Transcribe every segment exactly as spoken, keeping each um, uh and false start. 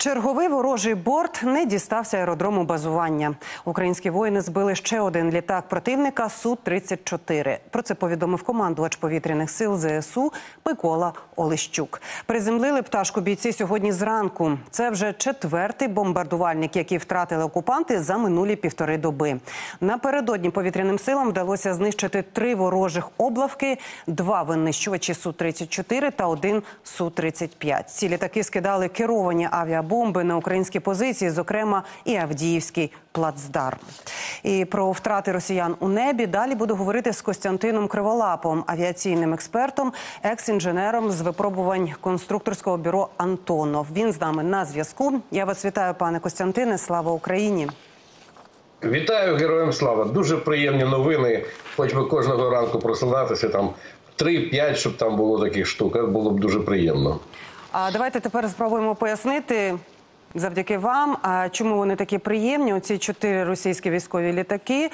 Черговий ворожий борт не дістався аеродрому базування. Українські воїни збили ще один літак противника Су тридцять чотири. Про це повідомив командувач повітряних сил Зе Ес У Микола Олещук. Приземлили пташку бійці сьогодні зранку. Це вже четвертий бомбардувальник, який втратили окупанти за минулі півтори доби. Напередодні повітряним силам вдалося знищити три ворожих облавки, два винищувачі Су тридцять чотири та один Су тридцять п'ять. Ці літаки скидали керовані авіабомби бомби на українські позиції, зокрема і Авдіївський плацдарм. І про втрати росіян у небі далі буду говорити з Костянтином Криволапом, авіаційним експертом, екс-інженером з випробувань конструкторського бюро «Антонов». Він з нами на зв'язку. Я вас вітаю, пане Костянтине. Слава Україні! Вітаю, героям слава! Дуже приємні новини. Хоч би кожного ранку просинатися, там три-п'ять, щоб там було таких штук. Було б дуже приємно. А давайте тепер спробуємо пояснити, завдяки вам, чому вони такі приємні, оці чотири російські військові літаки,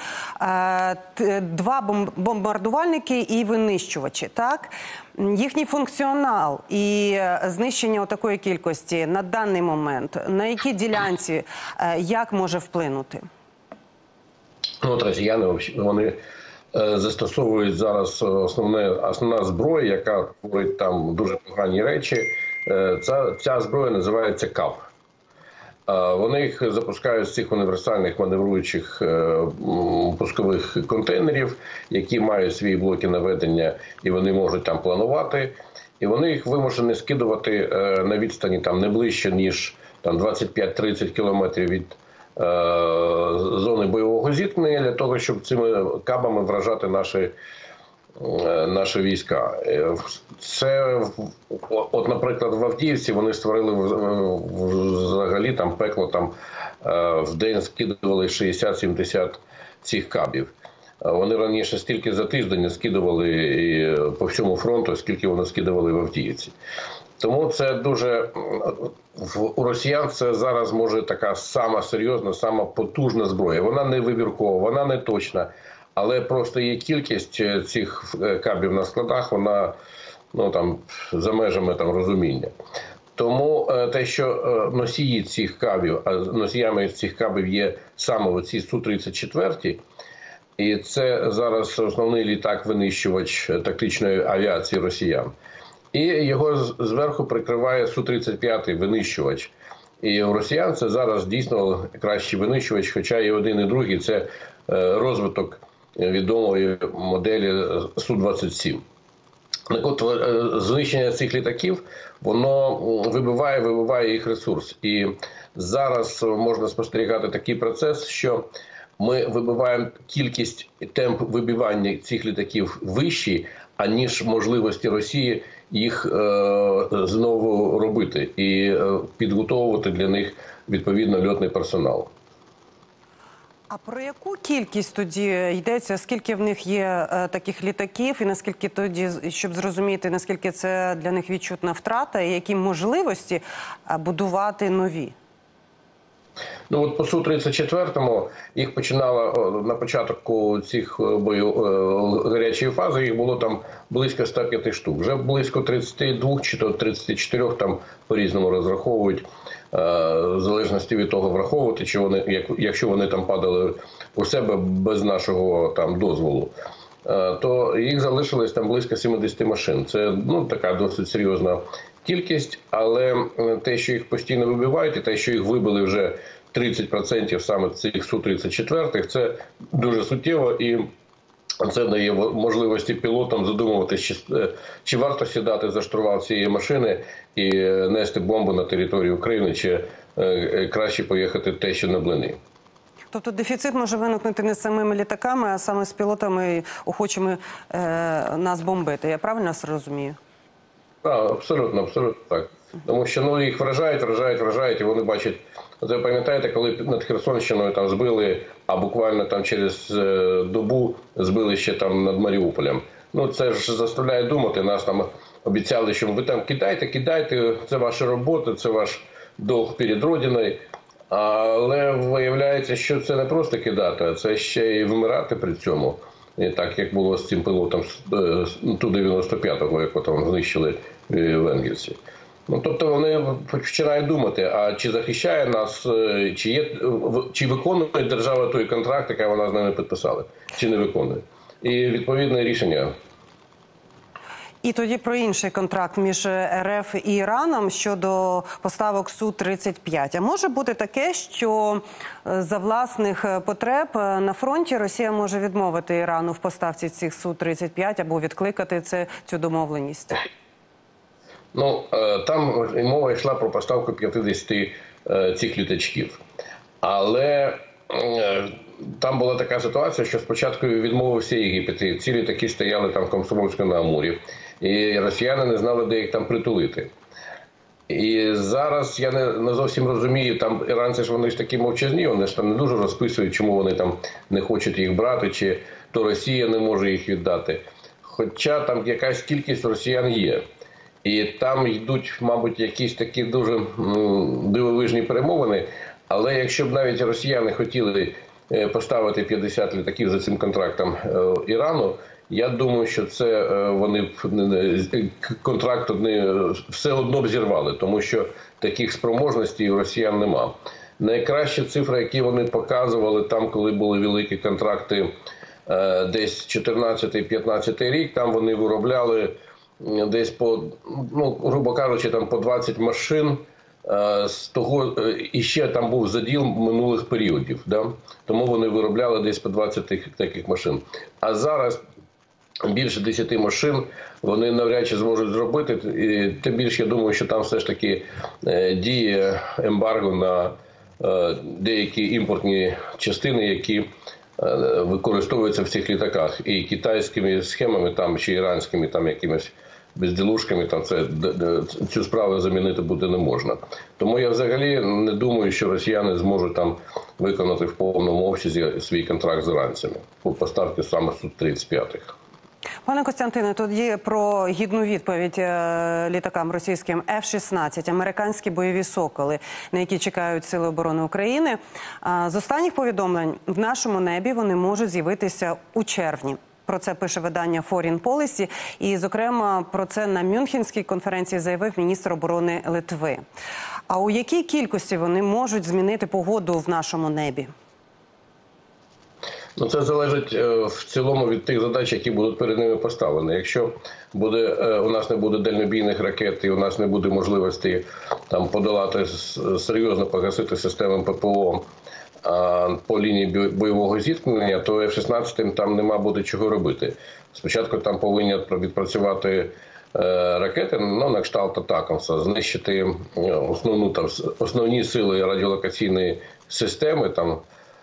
два бомбардувальники і винищувачі, так? Їхній функціонал і знищення такої кількості на даний момент, на якій ділянці, як може вплинути? Ну, от росіяни, вони застосовують зараз основне, основна зброя, яка творить там дуже погані речі. Ця, ця зброя називається КАВ. Вони їх запускають з цих універсальних маневруючих пускових контейнерів, які мають свої блоки наведення, і вони можуть там планувати. І вони їх вимушені скидувати на відстані там не ближче, ніж там двадцять п'ять - тридцять кілометрів від зони бойового зіткнення, для того, щоб цими кабами вражати наші наші війська. Це, от, наприклад, в Авдіївці вони створили взагалі там пекло, там в день скидували шістдесят - сімдесят цих кабів. Вони раніше стільки за тиждень скидували по всьому фронту, скільки вони скидували в Авдіївці. Тому це дуже, у росіян це зараз може така сама серйозна, сама потужна зброя. Вона не вибіркова, вона не точна. Але просто є кількість цих кабів на складах, вона ну, там, за межами там, розуміння. Тому те, що носії цих кабів, а носіями цих кабів є саме оці Су тридцять чотири, і це зараз основний літак-винищувач тактичної авіації росіян. І його зверху прикриває Су тридцять п'ять винищувач. І у росіян це зараз дійсно кращий винищувач, хоча і один, і другий – це розвиток відомої моделі Су двадцять сім. Так от, знищення цих літаків, воно вибиває, вибиває їх ресурс. І зараз можна спостерігати такий процес, що ми вибиваємо кількість, темп вибивання цих літаків вищий, аніж можливості Росії їх е, знову робити і е, підготовувати для них відповідно льотний персонал. А про яку кількість тоді йдеться? Скільки в них є е, таких літаків? І наскільки тоді, щоб зрозуміти, наскільки це для них відчутна втрата? І які можливості е, будувати нові? Ну от по Су тридцять чотири їх починало на початку цих бою гарячої фази, їх було там близько ста п'яти штук. Вже близько тридцяти двох чи то тридцяти чотирьох там по-різному розраховують, в залежності від того враховувати, чи вони, як, якщо вони там падали у себе без нашого там дозволу, то їх залишилось там близько сімдесят машин. Це ну така досить серйозна кількість, але те, що їх постійно вибивають, і те, що їх вибили вже тридцять відсотків саме цих Су тридцять чотири, це дуже суттєво, і це дає можливості пілотам задумуватися, чи, чи варто сідати за штурвал цієї машини і нести бомбу на територію України, чи е, краще поїхати те, що на блини. Тобто дефіцит може виникнути не з самими літаками, а саме з пілотами, охочими е, нас бомбити. Я правильно розумію? Так, абсолютно, абсолютно так. Тому що ну, їх вражають, вражають, вражають, і вони бачать. Ви пам'ятаєте, коли над Херсонщиною там збили, а буквально там через е, добу збили ще там над Маріуполем. Ну це ж заставляє думати, нас там обіцяли, що ви там кидайте, кидайте, це ваша робота, це ваш долг перед Родиною. Але виявляється, що це не просто кидати, а це ще й вмирати при цьому. І так, як було з цим пілотом Ту дев'яносто п'ятого, якого там знищили в Енгельсі. Ну, тобто вони починають думати, а чи захищає нас, чи є, чи виконує держава той контракт, який вона з ними підписала, чи не виконує. І відповідне рішення. І тоді про інший контракт між РФ і Іраном щодо поставок Су тридцять п'ять. А може бути таке, що за власних потреб на фронті Росія може відмовити Ірану в поставці цих Су тридцять п'ять або відкликати це, цю домовленість? Ну, там мова йшла про поставку п'ятдесят цих літачків. Але там була така ситуація, що спочатку відмовився Єгипет. Ці літаки стояли там в Комсомольському на Амурі. І росіяни не знали, де їх там притулити. І зараз я не, не зовсім розумію, там іранці ж вони ж такі мовчазні, вони ж там не дуже розписують, чому вони там не хочуть їх брати, чи то Росія не може їх віддати. Хоча там якась кількість росіян є. І там йдуть, мабуть, якісь такі дуже м, дивовижні перемовини. Але якщо б навіть росіяни хотіли поставити п'ятдесят літаків за цим контрактом е, Ірану, я думаю, що це вони контракт одні все одно б зірвали, тому що таких спроможностей у росіян нема. Найкращі цифри, які вони показували там, коли були великі контракти, десь чотирнадцятий-п'ятнадцятий рік, там вони виробляли десь по, ну, грубо кажучи, там по двадцять машин. З того, і ще там був заділ минулих періодів, да? Тому вони виробляли десь по двадцять таких машин. А зараз більше десяти машин вони навряд чи зможуть зробити. І тим більше, я думаю, що там все ж таки діє ембарго на деякі імпортні частини, які використовуються в цих літаках. І китайськими схемами, там, чи іранськими там, якимись безділушками, там це, цю справу замінити буде не можна. Тому я взагалі не думаю, що росіяни зможуть там виконати в повному обсязі свій контракт з іранцями по поставці саме Су тридцять п'ять. Пане Костянтине, тоді про гідну відповідь літакам російським Еф шістнадцять, американські бойові «Соколи», на які чекають Сили оборони України. З останніх повідомлень, в нашому небі вони можуть з'явитися у червні. Про це пише видання Foreign Policy. І, зокрема, про це на Мюнхенській конференції заявив міністр оборони Литви. А у якій кількості вони можуть змінити погоду в нашому небі? Ну, це залежить в цілому від тих задач, які будуть перед ними поставлені. Якщо буде, у нас не буде дальнобійних ракет і у нас не буде можливості там подолати, серйозно погасити системи ППО по лінії бойового зіткнення, то Еф шістнадцять там нема буде чого робити. Спочатку там повинні відпрацювати ракети, ну, на кшталт Атакамса, знищити основну, там, основні сили радіолокаційної системи, там,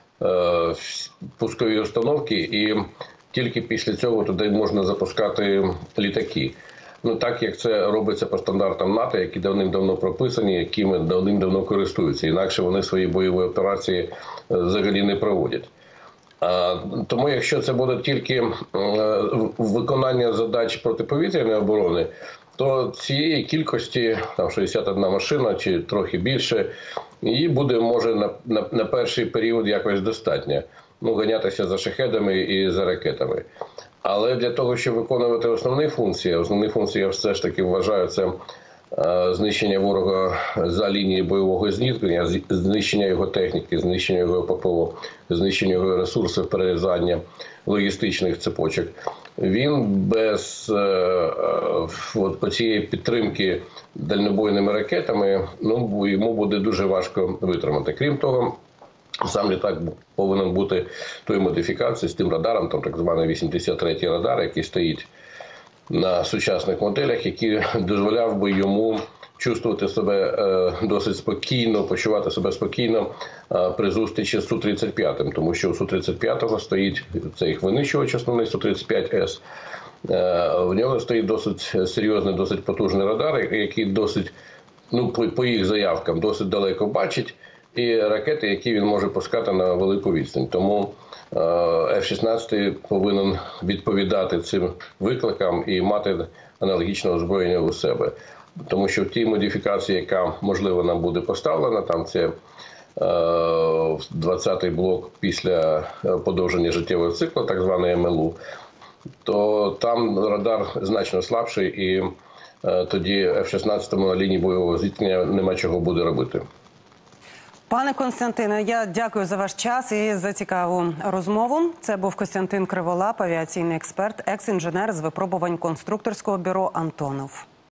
пускові установки, і тільки після цього туди можна запускати літаки. Ну, так, як це робиться по стандартам НАТО, які давним-давно прописані, якими давним-давно користуються. Інакше вони свої бойові операції взагалі не проводять. А, тому, якщо це буде тільки е, виконання задач протиповітряної оборони, то цієї кількості, там шістдесят одна машина чи трохи більше, її буде, може, на, на, на перший період якось достатньо. Ну, ганятися за шахедами і за ракетами. Але для того, щоб виконувати основні функції, основні функції, я все ж таки вважаю, це знищення ворога за лінією бойового зіткнення, знищення його техніки, знищення його ППО, знищення його ресурсів, перерізання логістичних цепочок. Він без от, цієї підтримки дальнобойними ракетами, ну, йому буде дуже важко витримати. Крім того, сам літак повинен бути тої модифікації з тим радаром, там так званий вісімдесят третій радар, який стоїть на сучасних моделях, який дозволяв би йому чувствувати себе е, досить спокійно, почувати себе спокійно е, при зустрічі з Су тридцять п'ять, тому що у Су тридцять п'ять стоїть цей їх винищувач основний Су тридцять п'ять С. Е, в нього стоїть досить серйозний, досить потужний радар, який досить, ну, по, по їх заявкам, досить далеко бачить, і ракети, які він може пускати на велику відстань. Тому Еф шістнадцять повинен відповідати цим викликам і мати аналогічне озброєння у себе. Тому що в тій модифікації, яка, можливо, нам буде поставлена, там це двадцятий блок після подовження життєвого циклу, так званий Ем Ел У, то там радар значно слабший і тоді еф шістнадцять на лінії бойового зіткнення нема чого буде робити. Пане Костянтине, я дякую за ваш час і за цікаву розмову. Це був Костянтин Криволап, авіаційний експерт, екс-інженер з випробувань конструкторського бюро «Антонов».